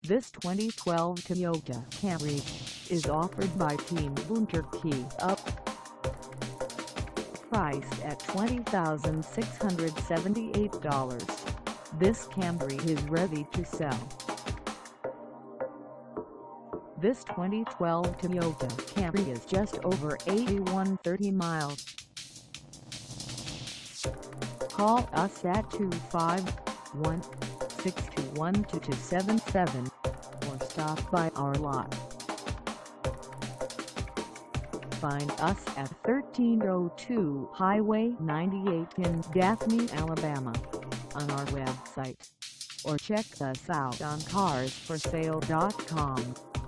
This 2012 Toyota Camry is offered by Team Gunther Kia. Priced at $20,678, this Camry is ready to sell. This 2012 Toyota Camry is just over 8130 miles. Call us at 251-621-2277 or stop by our lot. Find us at 1302 Highway 98 in Daphne, Alabama, on our website, or check us out on carsforsale.com.